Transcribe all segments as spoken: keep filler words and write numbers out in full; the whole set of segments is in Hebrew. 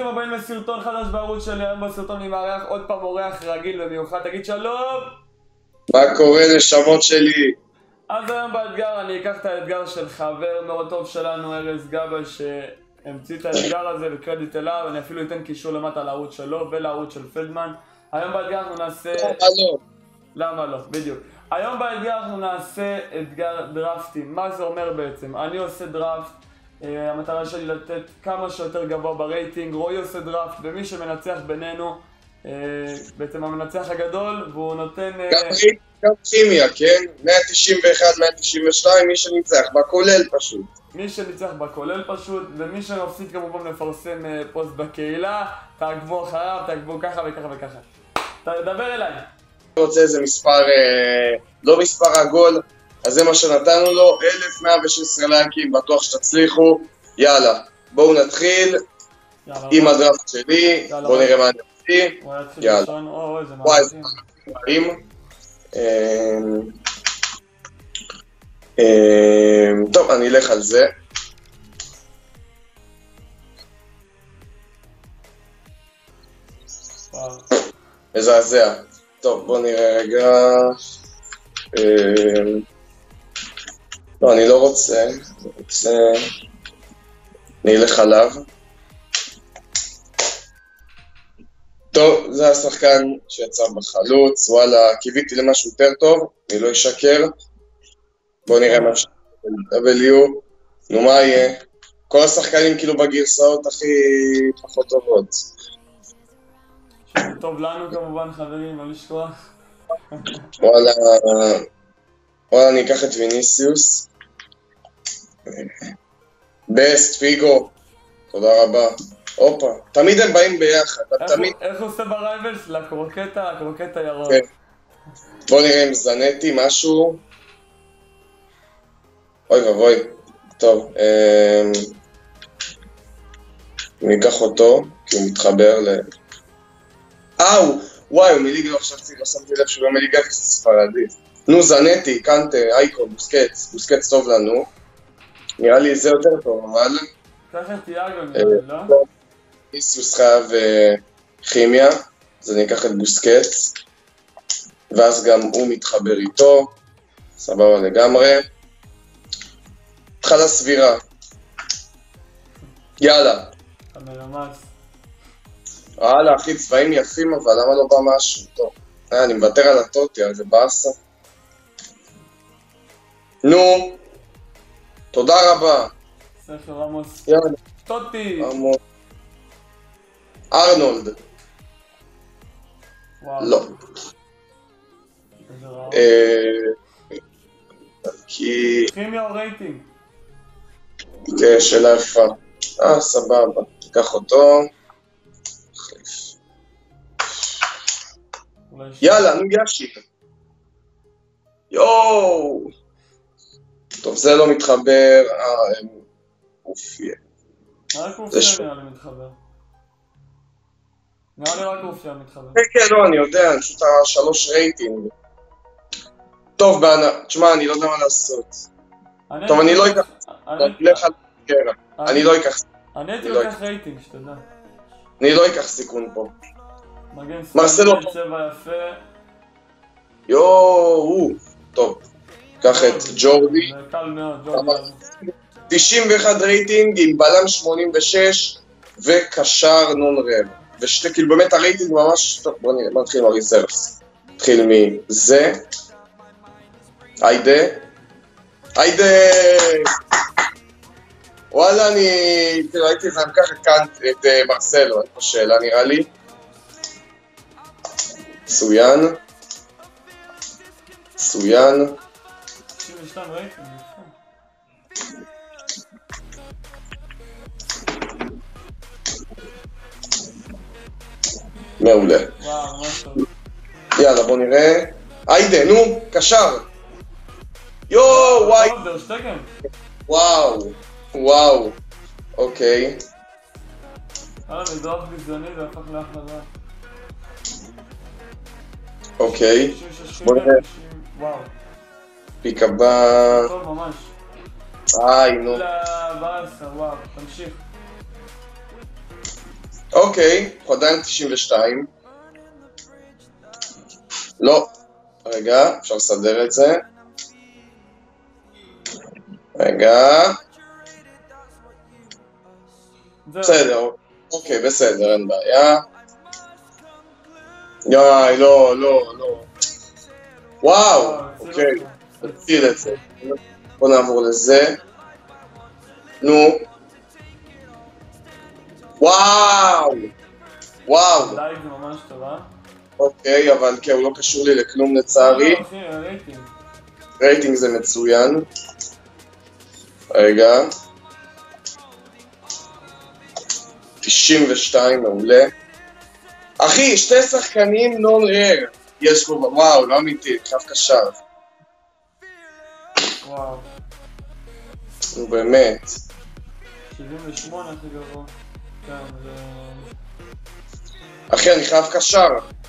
ברוכים הבאים לסרטון חדש בערוץ שלי. היום בסרטון אני מארח עוד פעם אורח רגיל ומיוחד. תגיד שלום. מה קורה נשמות שלי? אז היום באתגר אני אקח את האתגר של חבר מאוד טוב שלנו, ארז גבאי, שהמציא את האתגר הזה וקרדיט אליו. אני אפילו אתן קישור למטה לערוץ שלו ולערוץ של פלדמן. היום באתגר אנחנו נעשה... למה לא? למה לא? בדיוק. היום באתגר אנחנו נעשה אתגר דרפטים. מה זה אומר בעצם? אני עושה דרפט. המטרה שלי לתת כמה שיותר גבוה ברייטינג. רועי עושה דראפט, ומי שמנצח בינינו, בעצם המנצח הגדול, והוא נותן... גם כימיה, כן? מאה תשעים ואחת, מאה תשעים ושתיים, מי שניצח בכולל פשוט. מי שניצח בכולל פשוט, ומי שמפסיד כמובן לפרסם פוסט בקהילה, תעקבו אחריו, תעקבו ככה וככה וככה. תדבר אליי. אני רוצה איזה מספר, לא מספר עגול, אז זה מה שנתנו לו, אלף מאה ושש עשרה לייקים, בטוח שתצליחו. יאללה, בואו נתחיל עם הדראפט שלי, בואו נראה מה אני עושה. יאללה. וואי, זה דברים. טוב, אני אלך על זה. מזעזע. טוב, בואו נראה רגע. לא, אני לא רוצה, אני רוצה... אני אלך עליו. טוב, זה השחקן שיצא בחלוץ, וואלה, קיוויתי למשהו יותר טוב, אני לא אשקר. בואו נראה מה אפשר ל-דאבליו. נו, מה יהיה? כל השחקנים כאילו בגרסאות הכי פחות טובות. טוב לנו כמובן, חברים, לא לשכוח. וואלה... וואלה, אני אקח את ויניסיוס. בסט, פיגו. תודה רבה. הופה, תמיד הם באים ביחד. איך הוא עושה ברייבלס? לקרוקטה, הקרוקטה ירוק. בוא נראה אם זנתי משהו. אוי ובוי. טוב. אני אקח אותו, כי הוא מתחבר ל... אאו! וואי, הוא מליגה, עכשיו לא שמתי לב שהוא לא מליגה ספרדית. נו, זנתי, קנטה, אייקון, בוסקץ, בוסקץ טוב לנו. נראה לי זה יותר טוב, אבל... ככה תיאגו, נראה לי, לא? ויניסיוס חייב כימיה, אז אני אקח את בוסקץ, ואז גם הוא מתחבר איתו, סבבה לגמרי. התחלה סבירה. יאללה. המלמס. וואלה, אחי, צבעים יפים, אבל למה לא בא משהו? טוב. אני מוותר על הטוטיה, זה באסה. נו, תודה רבה. ספר רמוס. יאללה. טוטי. רמוס. ארנולד. וואו. לא. איזה רע. כי... כימיה או רייטינג? כן, שאלה יפה. אה, סבבה. תיקח אותו. יאללה, נו יאשי. יואו. טוב, זה לא מתחבר. אה, אופיה. רק אופיה נראה לי מתחבר. נראה לי רק אופיה מתחבר. כן, כן, לא, אני יודע, אני פשוט השלוש רייטינג. טוב, תשמע, אני לא יודע מה לעשות. טוב, אני לא אקח... אני לא אקח... אני הייתי לוקח רייטינג, שתדע. אני לא אקח סיכון פה. מגן מרסלו. צבע יפה. יואו, טוב. קח את ג'ורדי. זה קל מאוד, ג'ורדי. תשעים ואחת רייטינג עם בלם שמונים ושש וקשר נון רב. ושתי, כאילו באמת הרייטינג ממש... טוב, בוא נראה, בוא נתחיל מהריסרס. נתחיל מזה. היידה. היידה! וואלה, אני... כאילו, הייתי איזה לקח את מרסלו, אין פה שאלה נראה לי. סויאן. סויאן. תשעים ושתיים רייטינג, יפה. מעולה. וואו, ממש טוב. יאללה, בוא נראה. היידה, נו, קשר. יואו, וואי. טוב, דרשטגן. וואו, וואו. אוקיי. אה, מדרף גזעני, זה הפך לאחלה דרך. אוקיי. בוא נראה. וואו. פיק הבא. טוב, ממש. איי, נו. לבאסה, וואו, תמשיך. אוקיי, הוא עדיין תשעים ושתיים. לא. רגע, אפשר לסדר את זה. רגע. בסדר. אוקיי, בסדר, אין בעיה. יאי, לא, לא, לא. וואו, אוקיי. תציל את זה. בוא נעבור לזה. נו. וואו! וואו! לייק זה ממש טובה. אוקיי, אבל כן, הוא לא קשור לי לכלום לצערי. לא, אחי, רייטינג. רייטינג זה מצוין. רגע. תשעים ושתיים, מעולה. אחי, שתי שחקנים נון רייר. יש פה, וואו, לא אמיתי, קרב קשר. וואו. נו באמת. שבעים ושמונה הכי גבוה. כן, זה... אחי, אני חייב קשר.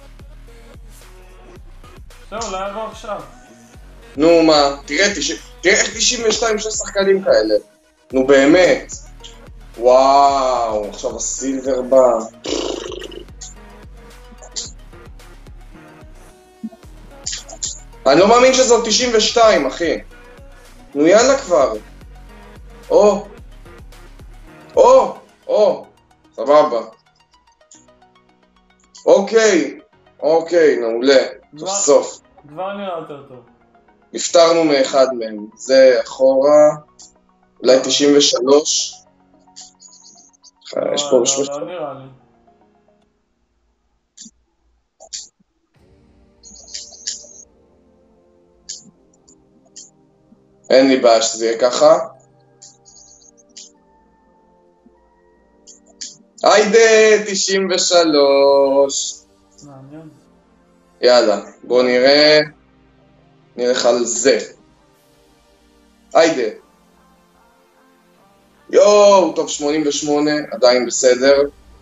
זהו, לא יבוא עכשיו. נו מה, תראה, תראה איך תשעים ושתיים שני שחקנים כאלה. נו באמת. וואו, עכשיו הסילבר בא. אני לא מאמין שזאת תשעים ושתיים, אחי. נו יאללה כבר. או. או. או. סבבה. אוקיי. אוקיי, מעולה. בסוף. כבר נראה יותר טוב. נפטרנו מאחד מהם. זה אחורה. אולי תשעים ושלוש. יש פה משהו. לא נראה לי. אין לי בעיה שזה יהיה ככה. היידה, תשעים ושלוש. מעניין. יאללה, בוא נראה. נלך על זה. היידה. יואו, טוב, שמונים ושמונה, עדיין בסדר.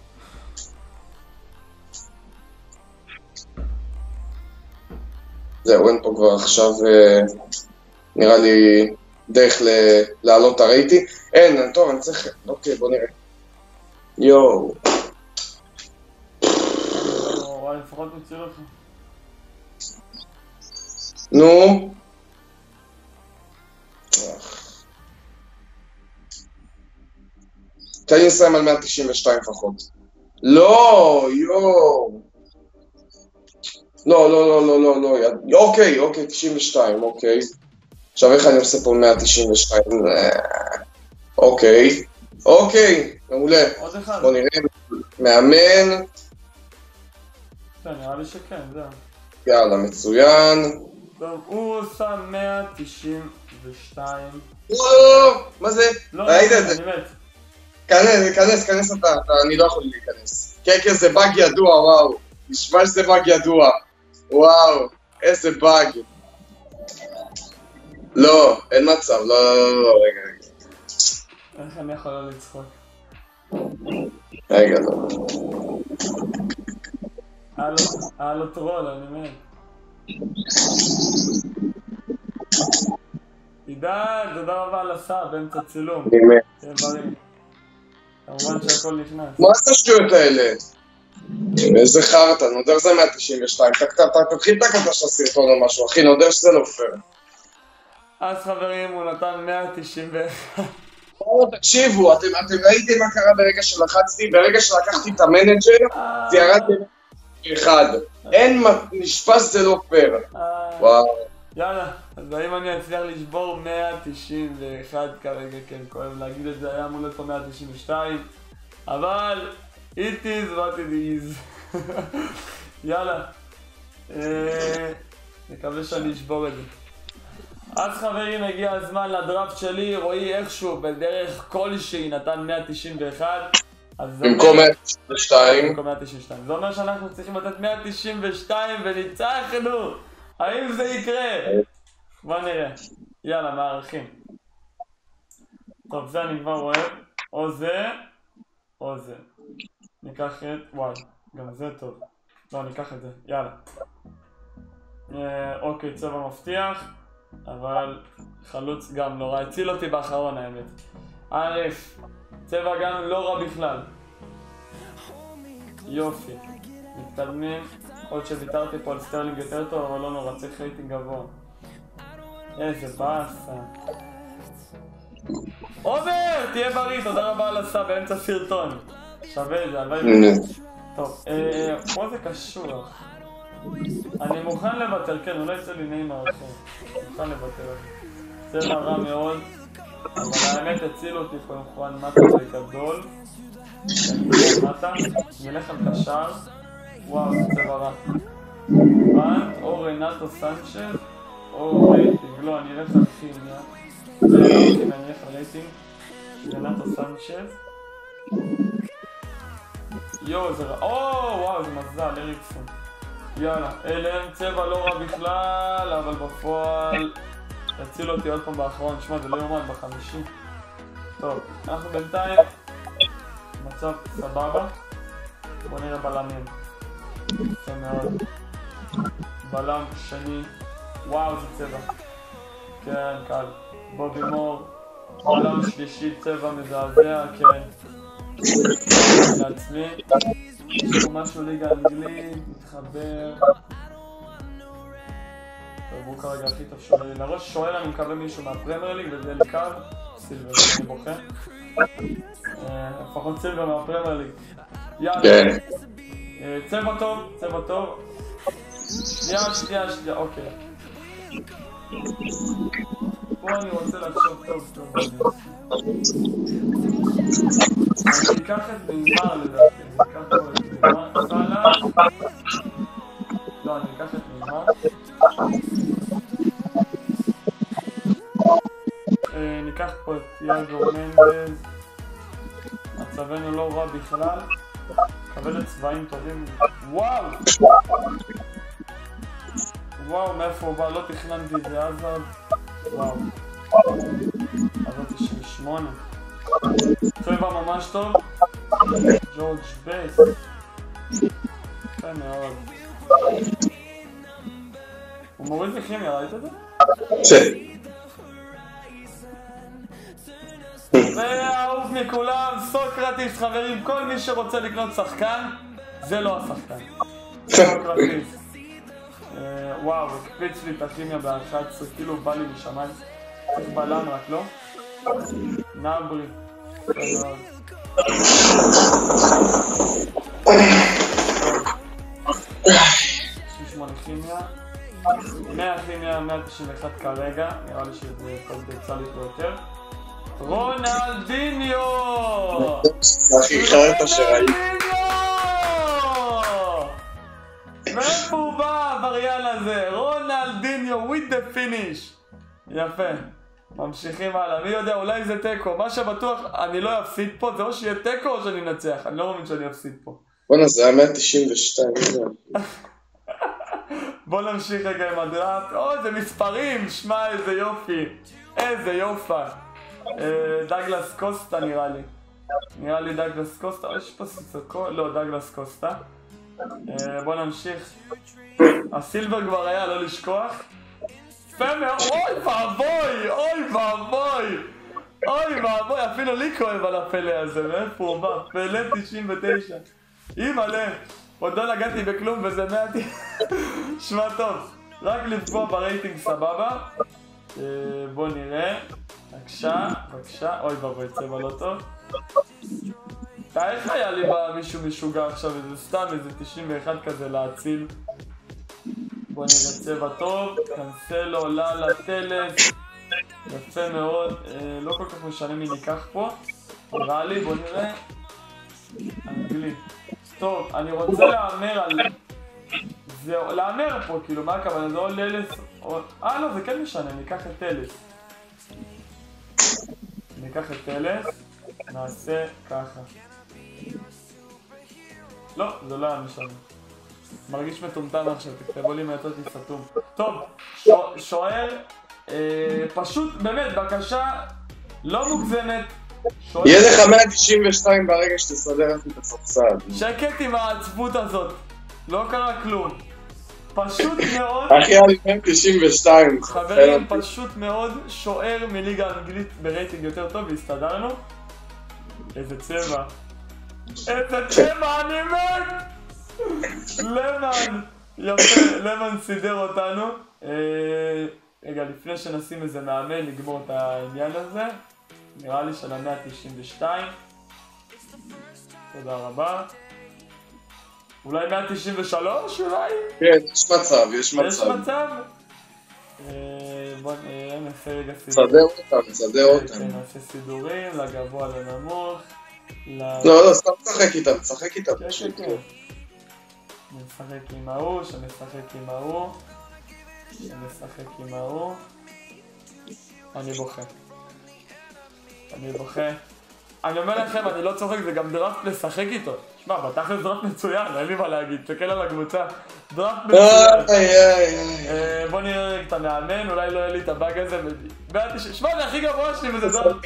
זהו, אין פה כבר עכשיו, נראה לי, דרך להעלות את הרייטינג. אין, טוב, אני צריך... אוקיי, בוא נראה. יואו. וואי, לפחות נציל אותך. נו. תן לי נסיים על מאה תשעים ושתיים לפחות. לא, יואו. לא, לא, לא, לא, לא, לא. אוקיי, אוקיי, תשעים ושתיים, אוקיי. עכשיו איך אני עושה פה מאה תשעים ושתיים? אוקיי. אוקיי, מעולה. עוד אחד. בוא נראה. מאמן. כן, נראה לי שכן, זהו. יאללה, מצוין. טוב, הוא שם מאה תשעים ושתיים. לא, מה זה? לא, ראית את זה? אני מת. כנס, כנס, כנס אתה, אני לא יכול להיכנס. כן, כן, זה באג ידוע, וואו. נשמע שזה באג ידוע. וואו, איזה באג. לא, אין מצב, לא, לא, לא, לא, רגע, רגע. איך אני יכול לא לצחוק? רגע, לא. היה לו טרול, אני מת. עידן, תודה רבה על הסאב, באמצע צילום. אני מת. תהיה בריא. כמובן שהכל נכנס. מה זה השטויות האלה? איזה חרטה, נודר זה מאה תשעים ושתיים. תתחיל את הקטע של הסרטון או משהו, אחי, נודר שזה לא פייר. אז חברים, הוא נתן מאה תשעים ואחת. תקשיבו, אתם ראיתם מה קרה ברגע שלחצתי, ברגע שלקחתי את המנג'ר, זה ירד אחד. אין נשפס, זה לא פייר. וואו. יאללה, אז האם אני אצליח לשבור מאה תשעים ואחת כרגע, כן, כואב להגיד את זה, היה אמור להיות פה מאה תשעים ושתיים, אבל it is what it is. יאללה, נקווה שאני אשבור את זה. אז חברים, הגיע הזמן לדראפט שלי, רואי איכשהו בדרך כלשהי נתן מאה תשעים ואחת. במקום מאה תשעים ושתיים. במקום מאה תשעים ושתיים. זה אומר שאנחנו צריכים לתת מאה תשעים ושתיים וניצחנו! האם זה יקרה? בוא נראה. יאללה, מערכים. טוב, זה אני כבר רואה. או זה, או זה. ניקח את... וואי, גם זה טוב. לא, ניקח את זה. יאללה. אוקיי, צבע מבטיח. אבל חלוץ גם לא רע. הציל אותי באחרון, האמת. א', צבע גם לא רע בכלל. יופי. מתקדמים. עוד שוויתרתי פה על סטרלינג יותר טוב, אבל לא נורא, צריך רייטינג גבוה. איזה באסה. עומר, תהיה בריא, תודה רבה על הסאב באמצע סרטון. שווה את זה, הלוואי. טוב, פה זה קשור. אני מוכן לוותר, כן, אולי זה לי נעים מהרחוב. מוכן לוותר. צבע רע מאוד, אבל האמת הצילו אותי פה עם חואן מטה בגדול. מטה, נלך על קשר. וואו, זה צבע רע. פאנט, או רנטו סנצ'ז, או רייטינג. לא, אני אלך על כימיה. זה לא כימיה, אני אלך על רייטינג. רנטו סנצ'ז. יואו, זה רע. או, וואו, זה מזל, אריקסון. יאללה, אלם, צבע לא רע בכלל, אבל בפועל יצילו אותי עוד פעם באחרון. שמע, זה לא יומן, בחמישי. טוב, אנחנו בינתיים מצב סבבה. בוא נראה בלמים. זה מאוד. בלם שני. וואו, זה צבע. כן, קל. בובי מור. בלם שלישי, צבע מזעזע, כן. לעצמי. יש פה משהו ליגה אנגלית, מתחבר. טוב, הוא כרגע הכי טוב שואל לי לראש. שואל אני מקווה מישהו מהפרמייר ליג וזה לי קו. סילבר, אני בוכה. לפחות סילבר מהפרמייר ליג. יאללה. צבע טוב, צבע טוב. שנייה, שנייה, שנייה, אוקיי. פה אני רוצה לחשוב טוב טוב. אני אקח את נאמר לדעתי, אני אקח פה את נאמר. סאלה. לא, אני אקח את נאמר. ניקח פה את תיאגו מנדז. מצבנו לא רע בכלל. קבל את צבעים טובים. וואו! וואו, מאיפה הוא בא? לא תכננתי את זה אז עוד. וואו. אז עוד תשעים ושמונה. צבע ממש טוב. ג'ורג' בייס. יפה מאוד. הוא מוריד לכימיה, ראית את זה? כן. והאהוב מכולם, סוקרטיס, חברים, כל מי שרוצה לקנות שחקן, זה לא השחקן. סוקרטיס. וואו, הקפיץ לי את הכימיה ב-אחת עשרה, כאילו בא לי משמיים. צריך בלם רק, לא? נברי. שישים ושמונה כימיה. מאה כימיה, מאה תשעים ואחת כרגע. נראה לי שזה פוטנציאל איתו יותר. רונלדיניו! הכי חרטה שראיתי. מאיפה הוא בא העבריין הזה? רונלדיניו with the finish. יפה. ממשיכים הלאה. מי יודע, אולי זה טקו. מה שבטוח, אני לא אפסיד פה. זה או שיהיה טקו או שאני נצח. אני לא מאמין שאני אפסיד פה. בוא'נה, זה היה מאה תשעים ושתיים. בוא נמשיך רגע עם הדראפט. או, זה מספרים. שמע, איזה יופי. איזה יופה. דאגלס קוסטה נראה לי. נראה לי דאגלס קוסטה. יש פה סיסוקו? לא, דאגלס קוסטה. בוא נמשיך. הסילבר כבר היה, לא לשכוח. פמר, אוי ואבוי, אוי ואבוי. אוי ואבוי, אפילו לי כואב על הפלא הזה. מאיפה הוא בא? פלא תשעים ותשע. אי מלא. עוד לא נגעתי בכלום וזה מעטי. שמע טוב. רק לפגוע ברייטינג סבבה. בוא נראה. בבקשה, בבקשה. אוי ואבוי, צבע לא טוב. איך היה לי בא מישהו משוגע עכשיו, איזה סתם איזה תשעים ואחת כזה להציל. בוא נראה צבע טוב, קנסלו, ללה, טלס. יפה מאוד, לא כל כך משנה מי ניקח פה. נראה לי, בוא נראה. אנגלי. טוב, אני רוצה להאמר על... זה להאמר פה, כאילו, מה הכוונה? זה או ללס או... אה לא, זה כן משנה, ניקח את טלס. ניקח את טלס, נעשה ככה. לא, זה לא היה משנה. מרגיש מטומטם עכשיו, תכתבו לי מהצאתי סתום. טוב, שואל, פשוט, באמת, בקשה לא מוגזמת. יהיה לך מאה תשעים ושתיים ברגע שתסדר את הספסל. שקט עם העצבות הזאת, לא קרה כלום. פשוט מאוד... אחי, היה לי מאה תשעים ושתיים. חברים, פשוט מאוד, שוער מליגה אנגלית ברייטינג יותר טוב, והסתדרנו. איזה צבע. איזה צמא, אני מת! למן! יפה, למן סידר אותנו. רגע, לפני שנשים איזה מאמן, לגמור את העניין הזה. נראה לי של ה-מאה תשעים ושתיים. תודה רבה. אולי מאה תשעים ושלוש אולי? כן, יש מצב, יש מצב. יש מצב? בוא נעשה רגע סידורים. תסדר אותם, תסדר אותם. נעשה סידורים, לגבוה לנמוך. לא, לא, סתם תשחק איתם, תשחק איתם. כן, כן, כן. נשחק עם ההוא, שנשחק עם ההוא. שנשחק עם ההוא. אני בוכה. אני בוכה. אני אומר לכם, אני לא צוחק, זה גם דראפט לשחק איתו. שמע, בתכל'ס דראפט מצוין, אין לי מה להגיד, תסתכל על הקבוצה. דראפט מצוין. בוא נראה את המאמן, אולי לא יהיה לי את הבאג הזה. שמע, זה הכי גבוה שלי וזה דראפט.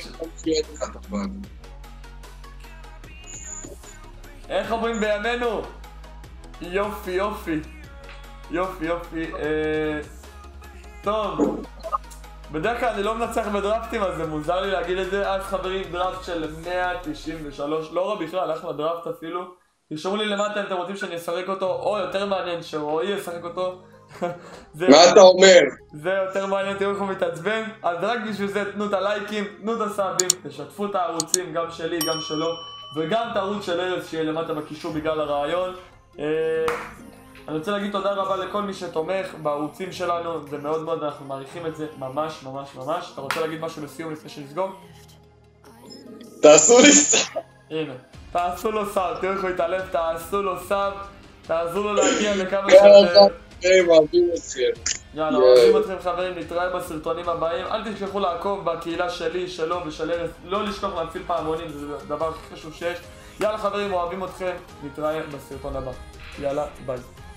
איך אומרים בימינו? יופי, יופי. יופי, יופי. טוב. בדרך כלל אני לא מנצח בדראפטים, אז זה מוזר לי להגיד את זה. אז חברים, דראפט של מאה תשעים ושלוש, לא רע בכלל, אחלה דראפט אפילו. תרשמו לי למטה אם אתם רוצים שאני אשחק אותו, או יותר מעניין שרועי ישחק אותו. מה אתה אומר? זה יותר מעניין, תראו איך הוא מתעצבן. אז רק בשביל זה תנו את הלייקים, תנו את הסאבים, תשתפו את הערוצים, גם שלי, גם שלו, וגם את הערוץ של ארז שיהיה למטה בקישור בגלל הרעיון. אני רוצה להגיד תודה רבה לכל מי שתומך בערוצים שלנו, זה מאוד מאוד, אנחנו מעריכים את זה ממש ממש ממש. אתה רוצה להגיד משהו לסיום לפני שנסגור? תעשו לי סאב. הנה, תעשו לו סאב, תראו איך הוא יתעלם, תעשו לו סאב, תעזרו לו להגיע לכמה שיותר. יאללה, אוהבים אתכם. יאללה, אוהבים אתכם חברים, נתראה בסרטונים הבאים. אל תשכחו לעקוב בקהילה שלי, שלו ושל ארז, לא לשכוח להפעיל פעמונים, זה הדבר הכי חשוב שיש. יאללה חברים, אוהבים אתכם, נתראה בסרטון הבא. יאללה, ביי.